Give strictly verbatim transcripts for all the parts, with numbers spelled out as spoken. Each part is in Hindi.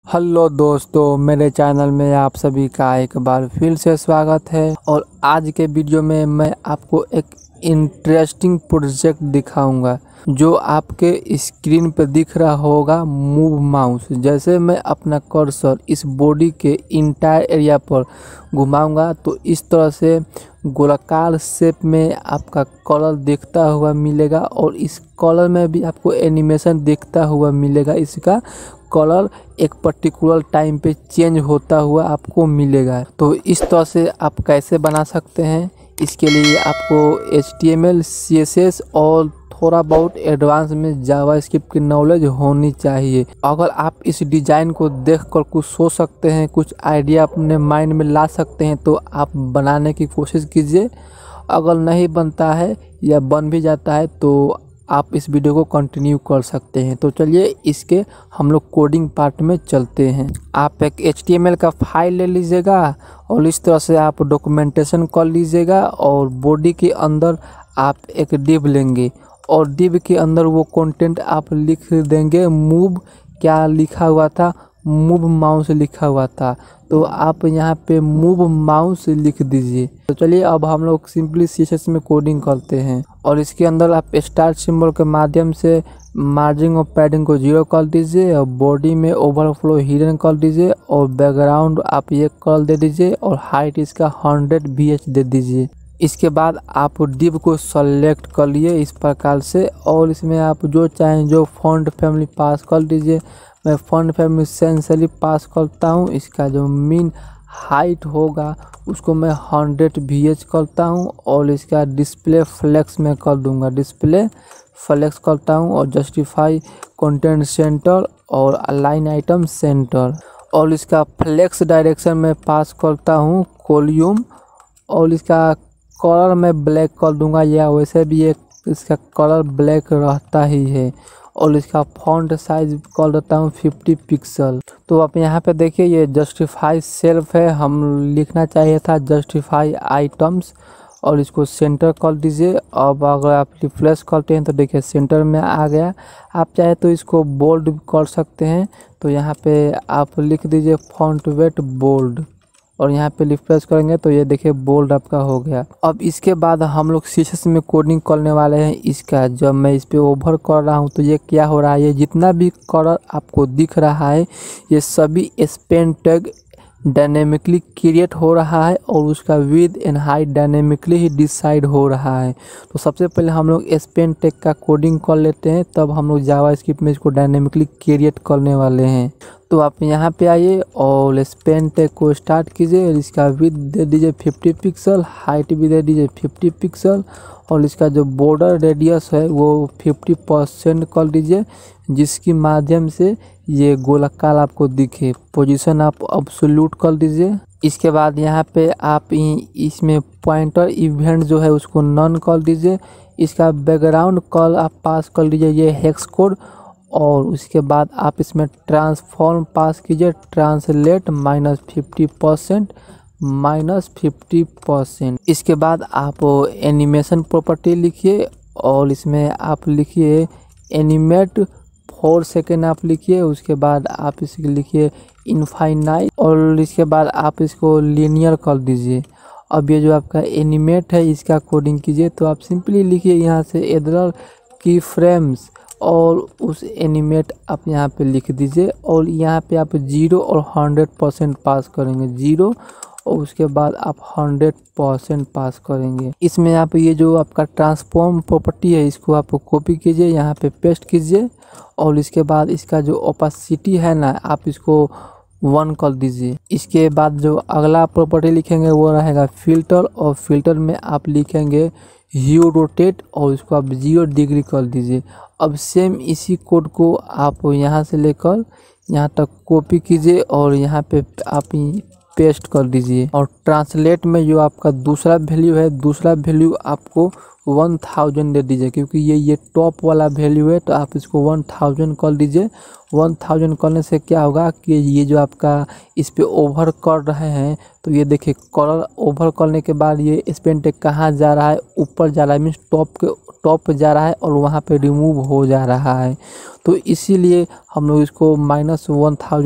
हेलो दोस्तों, मेरे चैनल में आप सभी का एक बार फिर से स्वागत है। और आज के वीडियो में मैं आपको एक इंटरेस्टिंग प्रोजेक्ट दिखाऊंगा जो आपके स्क्रीन पर दिख रहा होगा। Move mouse. जैसे मैं अपना कर्सर इस बॉडी के इंटायर एरिया पर घुमाऊंगा तो इस तरह से गोलाकार शेप में आपका कलर दिखता हुआ मिलेगा और इस कलर में भी आपको एनिमेशन दिखता हुआ मिलेगा। इसका कलर एक पर्टिकुलर टाइम पे चेंज होता हुआ आपको मिलेगा। तो इस तरह से आप कैसे बना सकते हैं, इसके लिए आपको H T M L, C S S और थोड़ा बहुत एडवांस में जावास्क्रिप्ट की नॉलेज होनी चाहिए। अगर आप इस डिज़ाइन को देखकर कुछ सोच सकते हैं, कुछ आइडिया अपने माइंड में ला सकते हैं तो आप बनाने की कोशिश कीजिए। अगर नहीं बनता है या बन भी जाता है तो आप इस वीडियो को कंटिन्यू कर सकते हैं। तो चलिए इसके हम लोग कोडिंग पार्ट में चलते हैं। आप एक एच टी एम एल का फाइल ले लीजिएगा और इस तरह से आप डॉक्यूमेंटेशन कर लीजिएगा और बॉडी के अंदर आप एक डिव लेंगे और डिव के अंदर वो कंटेंट आप लिख देंगे। मूव क्या लिखा हुआ था, मूव माउस लिखा हुआ था, तो आप यहाँ पे मूव माउस लिख दीजिए। तो चलिए अब हम लोग सिंपली सी एस एस में कोडिंग करते हैं और इसके अंदर आप स्टार्ट सिंबल के माध्यम से मार्जिन और पैडिंग को जीरो कर दीजिए और बॉडी में ओवरफ्लो हिडन कर दीजिए और बैकग्राउंड आप ये कर दे दीजिए और हाइट इसका हंड्रेड वी एच दे दीजिए। इसके बाद आप डिव को सेलेक्ट कर लिए इस प्रकार से और इसमें आप जो चाहें जो फॉन्ट फैमिली पास कर दीजिए। मैं फॉन्ट फैमिली सेंसली पास करता हूं। इसका जो मीन हाइट होगा उसको मैं हंड्रेड वी एच करता हूं और इसका डिस्प्ले फ्लेक्स में कर दूंगा, डिस्प्ले फ्लेक्स करता हूं और जस्टिफाई कंटेंट सेंटर और अलाइन आइटम सेंटर और इसका फ्लेक्स डायरेक्शन में पास करता हूं वॉल्यूम और इसका कलर में ब्लैक कर दूंगा या वैसे भी एक इसका कलर ब्लैक रहता ही है और इसका फॉन्ट साइज कर देता हूँ फिफ्टी पिक्सल। तो आप यहाँ पे देखिए ये जस्टिफाई सेल्फ है, हम लिखना चाहिए था जस्टिफाई आइटम्स और इसको सेंटर कर दीजिए। अब अगर आप रिफ्रेश करते हैं तो देखिए सेंटर में आ गया। आप चाहे तो इसको बोल्ड कर सकते हैं, तो यहाँ पे आप लिख दीजिए फॉन्ट वेट बोल्ड और यहाँ पे रिफ्रेश करेंगे तो ये देखिए बोल्ड आपका हो गया। अब इसके बाद हम लोग सी एस एस में कोडिंग करने वाले हैं। इसका जब मैं इस पे ओवर कर रहा हूँ तो ये क्या हो रहा है, ये जितना भी कलर आपको दिख रहा है ये सभी स्पेन टैग डायनेमिकली क्रिएट हो रहा है और उसका विड्थ एंड हाइट डायनेमिकली ही डिसाइड हो रहा है। तो सबसे पहले हम लोग स्पेन टैग का कोडिंग कर लेते हैं, तब हम लोग जावास्क्रिप्ट में इसको डायनेमिकली क्रिएट करने वाले हैं। तो आप यहाँ पे आइए और स्पेन टैग को स्टार्ट कीजिए। इसका विड्थ दे दीजिए फिफ्टी पिक्सल, हाइट भी दे दीजिए फिफ्टी पिक्सल और इसका जो बॉर्डर रेडियस है वो फिफ्टी परसेंट कर दीजिए, जिसकी माध्यम से ये गोलाकार आपको दिखे। पोजीशन आप अब्सोल्यूट कर दीजिए। इसके बाद यहाँ पे आप इसमें पॉइंटर इवेंट जो है उसको नन कर दीजिए। इसका बैकग्राउंड कल आप पास कर लीजिए ये हेक्स कोड और उसके बाद आप इसमें ट्रांसफॉर्म पास कीजिए, translate minus fifty percent minus fifty percent. इसके बाद आप एनिमेशन प्रॉपर्टी लिखिए और इसमें आप लिखिए एनिमेट फोर सेकेंड आप लिखिए। उसके बाद आप इसके लिखिए इनफाइनाइट और इसके बाद आप इसको लीनियर कर दीजिए। अब ये जो आपका एनिमेट है इसका कोडिंग कीजिए, तो आप सिंपली लिखिए यहाँ से एडर की फ्रेम्स और उस एनिमेट आप यहाँ पे लिख दीजिए और यहाँ पे आप जीरो और हंड्रेड परसेंट पास करेंगे, जीरो और उसके बाद आप हंड्रेड परसेंट पास करेंगे। इसमें आप ये जो आपका ट्रांसफॉर्म प्रॉपर्टी है इसको आप कॉपी कीजिए, यहाँ पे पेस्ट कीजिए और इसके बाद इसका जो ओपेसिटी है ना आप इसको वन कर दीजिए। इसके बाद जो अगला प्रॉपर्टी लिखेंगे वो रहेगा फिल्टर और फिल्टर में आप लिखेंगे ह्यू रोटेट और इसको आप जीरो डिग्री कर दीजिए। अब सेम इसी कोड को आप यहाँ से लेकर यहाँ तक कॉपी कीजिए और यहाँ पे आप पेस्ट कर दीजिए और ट्रांसलेट में जो आपका दूसरा वैल्यू है दूसरा वैल्यू आपको वन थाउजेंड दे दीजिए, क्योंकि ये ये टॉप वाला वैल्यू है तो आप इसको वन थाउजेंड कर दीजिए। वन थाउजेंड करने से क्या होगा कि ये जो आपका इस पे ओवर कर रहे हैं तो ये देखिए कलर ओवर करने के बाद ये स्पेन टैग कहाँ जा रहा है, ऊपर जा रहा है, मीन्स टॉप के टॉप पे जा रहा है और वहाँ पे रिमूव हो जा रहा है। तो इसीलिए हम लोग इसको माइनस वन थाउजेंड पे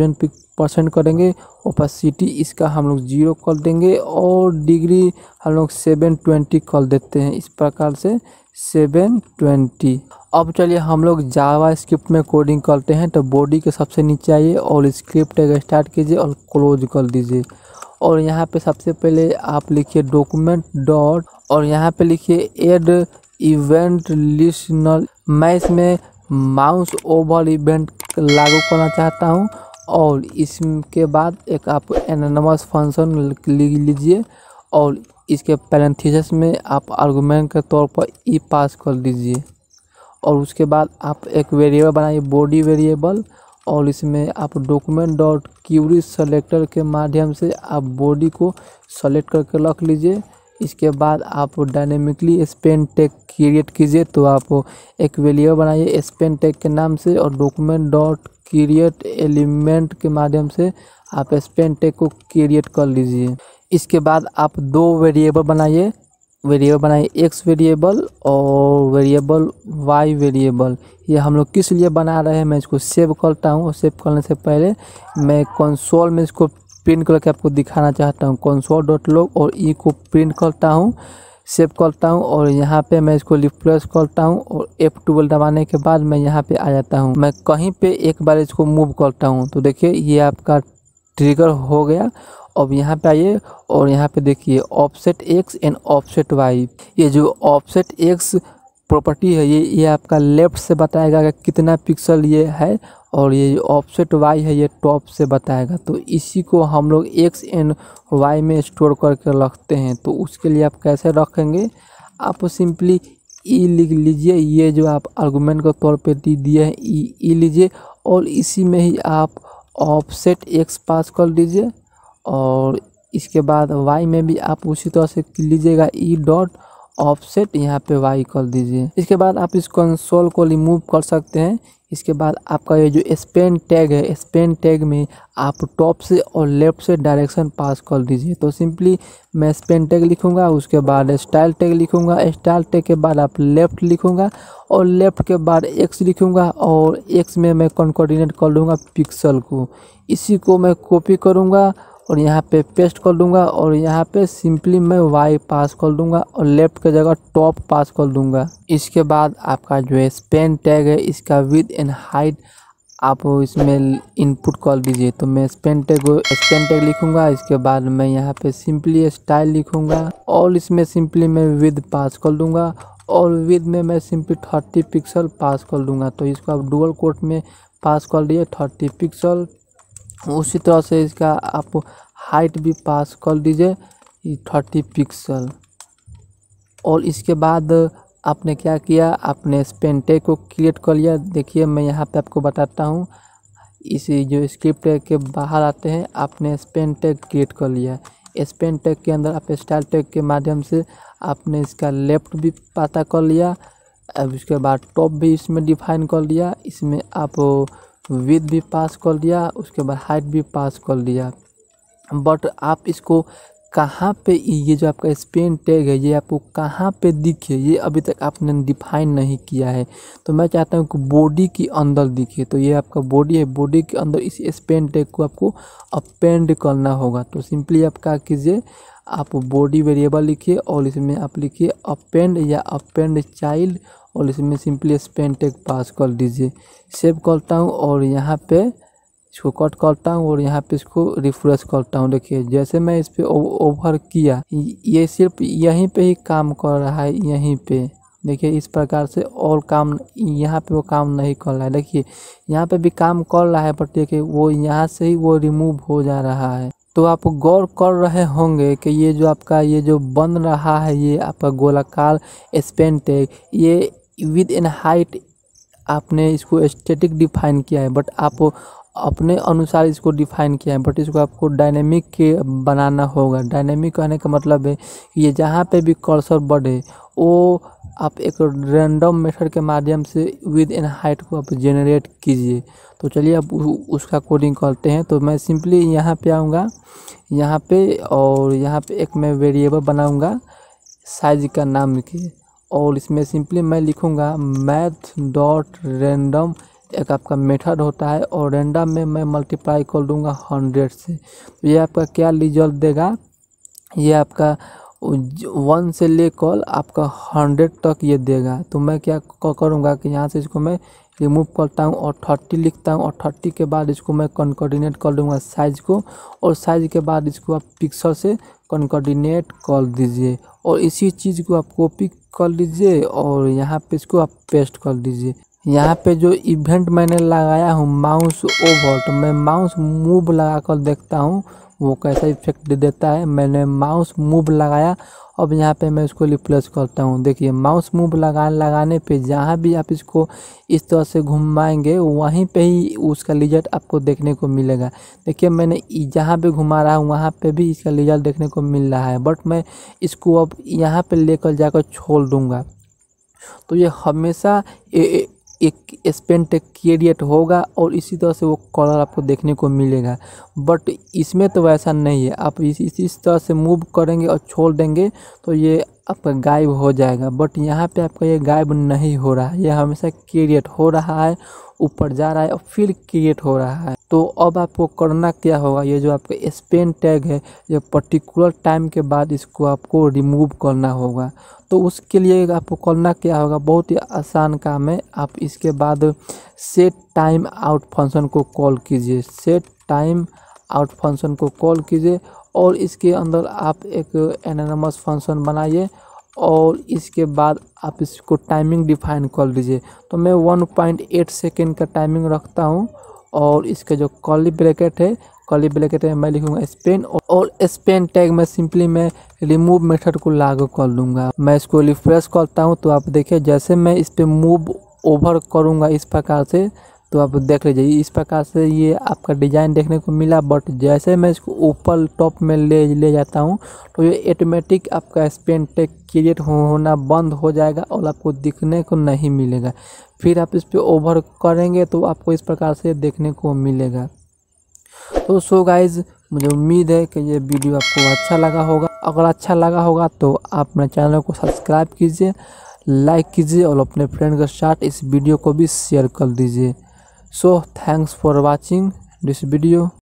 परसेंट करेंगे। ओपेसिटी इसका हम लोग जीरो कर देंगे और डिग्री हम लोग सेवन ट्वेंटी कर देते हैं, इस प्रकार से सेवन ट्वेंटी। अब चलिए हम लोग जावा स्क्रिप्ट में कोडिंग करते हैं। तो बॉडी के सबसे नीचे आइए और स्क्रिप्ट स्टार्ट कीजिए और क्लोज कर दीजिए। और यहाँ पे सबसे पहले आप लिखिए डॉक्यूमेंट डॉट और यहाँ पे लिखिए ऐड इवेंट लिस्टनर। मैं इसमें माउस ओवर इवेंट लागू करना चाहता हूँ और इसके बाद एक आप एनोनिमस फंक्शन लिख लीजिए और इसके पैरेंथेसिस में आप आर्गुमेंट के तौर पर ई पास कर दीजिए। और उसके बाद आप एक वेरिएबल बनाइए बॉडी वेरिएबल और इसमें आप डॉक्यूमेंट डॉट क्यूरी सेलेक्टर के माध्यम से आप बॉडी को सेलेक्ट करके रख लीजिए। इसके बाद आप डायनेमिकली स्पेन टैग क्रिएट कीजिए। तो आप एक वेरिएबल बनाइए स्पेन टैग के नाम से और डॉक्यूमेंट डॉट क्रिएट एलिमेंट के माध्यम से आप स्पेन टैग को क्रिएट कर लीजिए। इसके बाद आप दो वेरिएबल बनाइए, वेरिएबल बनाइए एक्स वेरिएबल और वेरिएबल वाई वेरिएबल। ये हम लोग किस लिए बना रहे हैं, मैं इसको सेव करता हूँ और सेव करने से पहले मैं कंसोल में इसको प्रिंट करके आपको दिखाना चाहता हूँ। कंसोल डॉट लॉग और ई को प्रिंट करता हूँ, सेव करता हूँ और यहाँ पे मैं इसको रिफ्रेश करता हूँ और एफ ट्वेल्व दबाने के बाद मैं यहाँ पे आ जाता हूँ। मैं कहीं पे एक बार इसको मूव करता हूँ तो देखिए ये आपका ट्रिगर हो गया। अब यहाँ पे आइए और यहाँ पे देखिए offset X and offset Y. ये जो ऑफसेट एक्स प्रॉपर्टी है ये ये आपका लेफ्ट से बताएगा कि कितना पिक्सल ये है और ये जो ऑफसेट वाई है ये टॉप से बताएगा। तो इसी को हम लोग एक्स एंड वाई में स्टोर करके रखते हैं। तो उसके लिए आप कैसे रखेंगे, आप सिंपली ई लिख लीजिए। ये जो आप आर्गुमेंट के तौर पे दिए हैं ई ई लीजिए और इसी में ही आप ऑफसेट एक्स पास कर दीजिए और इसके बाद वाई में भी आप उसी तरह से लीजिएगा ई डॉट ऑफसेट यहाँ पे वाई कर दीजिए। इसके बाद आप इस कंसोल को रिमूव कर सकते हैं। इसके बाद आपका ये जो स्पेन टैग है, स्पेन टैग में आप टॉप से और लेफ्ट से डायरेक्शन पास कर दीजिए। तो सिंपली मैं स्पेन टैग लिखूंगा, उसके बाद स्टाइल टैग लिखूंगा, स्टाइल टैग के बाद आप लेफ्ट लिखूंगा और लेफ्ट के बाद एक्स लिखूंगा और एक्स में मैं कॉन्कोर्डिनेट कर लूँगा पिक्सल को। इसी को मैं कॉपी करूँगा और यहाँ पे पेस्ट कर दूंगा और यहाँ पे सिंपली मैं वाई पास कर दूंगा और लेफ्ट के जगह टॉप पास कर दूंगा। इसके बाद आपका जो है स्पेन टैग है इसका विड्थ एंड हाइट आप इसमें इनपुट कर दीजिए। तो मैं स्पेन टैग स्पेन टैग लिखूंगा, इसके बाद मैं यहाँ पे सिंपली स्टाइल लिखूंगा और इसमें सिंपली मैं विड्थ पास कर दूंगा और विड्थ में मैं सिंपली थर्टी पिक्सल पास कर दूंगा। तो इसको आप डुअल कोट में पास कर दिए थर्टी पिक्सल। उसी तरह से इसका आप हाइट भी पास कर दीजिए थर्टी पिक्सल। और इसके बाद आपने क्या किया, आपने स्पेन टैग को क्रिएट कर लिया। देखिए मैं यहाँ पे आपको बताता हूँ, इसी जो स्क्रिप्ट के बाहर आते हैं आपने स्पेन टैग क्रिएट कर लिया। स्पेन टैग के अंदर आप स्टाइल टैग के माध्यम से आपने इसका लेफ्ट भी पता कर लिया। अब उसके बाद टॉप भी इसमें डिफाइन कर लिया, इसमें आप विड्थ भी पास कर दिया, उसके बाद हाइट भी पास कर दिया। बट आप इसको कहाँ पे, ये जो आपका स्पेन टैग है ये आपको कहाँ पे दिखे ये अभी तक आपने डिफाइन नहीं किया है। तो मैं चाहता हूँ कि बॉडी के अंदर दिखे। तो ये आपका बॉडी है, बॉडी के अंदर इस स्पेन टैग को आपको अपेंड करना होगा। तो सिंपली आप क्या कीजिए, आप बॉडी वेरिएबल लिखिए और इसमें आप लिखिए अपेंड या अपेंड चाइल्ड और इसमें सिंपली स्पेन टैग पास कर दीजिए। सेव करता हूँ और यहाँ पे इसको कट करता हूँ और यहाँ पे इसको रिफ्रेश करता हूँ। देखिए जैसे मैं इस पे ओवर किया ये सिर्फ यहीं पे ही काम कर रहा है, यहीं पे देखिए इस प्रकार से, और काम यहाँ पे वो काम नहीं कर रहा है। देखिए यहाँ पे भी काम कर रहा है बट देखिए वो यहाँ से ही वो रिमूव हो जा रहा है। तो आप गौर कर रहे होंगे कि ये जो आपका ये जो बन रहा है ये आपका गोलाकार स्पेन टैग, ये विड्थ एंड हाइट आपने इसको स्टैटिक डिफाइन किया है बट आप अपने अनुसार इसको डिफाइन किया है। बट इसको आपको डायनेमिक के बनाना होगा। डायनेमिक कहने का मतलब है कि ये जहाँ पे भी कर्सर बढ़े वो आप एक रैंडम मेथड के माध्यम से विड्थ एंड हाइट को आप जनरेट कीजिए। तो चलिए अब उसका कोडिंग करते हैं। तो मैं सिंपली यहाँ पे आऊँगा, यहाँ पे और यहाँ पे एक मैं वेरिएबल बनाऊँगा साइज का नाम के और इसमें सिंपली मैं लिखूँगा मैथ डॉट रैंडम एक आपका मेथड होता है, और रैंडम में मैं मल्टीप्लाई कर दूंगा हंड्रेड से। तो ये आपका क्या रिजल्ट देगा, ये आपका वन से लेकर आपका हंड्रेड तक ये देगा। तो मैं क्या करूँगा कि यहाँ से इसको मैं रिमूव करता हूँ और थर्टी लिखता हूँ, और थर्टी के बाद इसको मैं कॉन्कोर्डिनेट कर दूँगा साइज़ को, और साइज़ के बाद इसको आप पिक्सल से कॉन्कोर्डिनेट कर दीजिए, और इसी चीज़ को आप कॉपी कर लीजिए और यहाँ पे इसको आप पेस्ट कर दीजिए। यहाँ पे जो इवेंट मैंने लगाया हूँ माउस ओवर, तो मैं माउस मूव लगा कर देखता हूँ वो कैसा इफेक्ट दे देता है। मैंने माउस मूव लगाया, अब यहाँ पे मैं इसको रिप्लेस करता हूँ। देखिए माउस मूव लगा लगाने पे जहाँ भी आप इसको इस तरह से घुमाएंगे वहीं पे ही उसका रिजल्ट आपको देखने को मिलेगा। देखिए मैंने जहाँ पे घुमा रहा हूँ वहाँ पे भी इसका रिजल्ट देखने को मिल रहा है, बट मैं इसको अब यहाँ पे लेकर जाकर छोड़ दूँगा तो ये हमेशा ए, ए, एक स्पेंट क्रिएट होगा और इसी तरह से वो कलर आपको देखने को मिलेगा। बट इसमें तो वैसा नहीं है, आप इस इस, इस तरह से मूव करेंगे और छोड़ देंगे तो ये आपका गायब हो जाएगा। बट यहाँ पे आपका ये गायब नहीं हो रहा है, ये हमेशा क्रिएट हो रहा है, ऊपर जा रहा है और फिर क्रिएट हो रहा है। तो अब आपको करना क्या होगा, ये जो आपका स्पेन टैग है ये पर्टिकुलर टाइम के बाद इसको आपको रिमूव करना होगा। तो उसके लिए आपको करना क्या होगा, बहुत ही आसान काम है। आप इसके बाद सेट टाइम आउट फंक्शन को कॉल कीजिए, सेट टाइम आउट फंक्शन को कॉल कीजिए और इसके अंदर आप एक एनोनिमस फंक्शन बनाइए और इसके बाद आप इसको टाइमिंग डिफाइन कर लीजिए। तो मैं वन पॉइंट एट सेकेंड का टाइमिंग रखता हूँ और इसका जो कर्ली ब्रैकेट है कर्ली ब्रैकेट में मैं लिखूंगा स्पेन, और स्पेन टैग में सिंपली मैं रिमूव मेथड को लागू कर लूँगा। मैं इसको रिफ्रेश करता हूँ तो आप देखिए जैसे मैं इस पर मूव ओवर करूँगा इस प्रकार से, तो आप देख लीजिए इस प्रकार से ये आपका डिज़ाइन देखने को मिला। बट जैसे मैं इसको ऊपर टॉप में ले ले जाता हूँ तो ये ऑटोमेटिक आपका स्पेन टैग क्रिएट होना बंद हो जाएगा और आपको दिखने को नहीं मिलेगा। फिर आप इस पर ओवर करेंगे तो आपको इस प्रकार से देखने को मिलेगा। तो सो गाइज मुझे उम्मीद है कि ये वीडियो आपको अच्छा लगा होगा। अगर अच्छा लगा होगा तो आप मेरे चैनल को सब्सक्राइब कीजिए, लाइक कीजिए और अपने फ्रेंड के साथ इस वीडियो को भी शेयर कर दीजिए। So thanks for watching this video.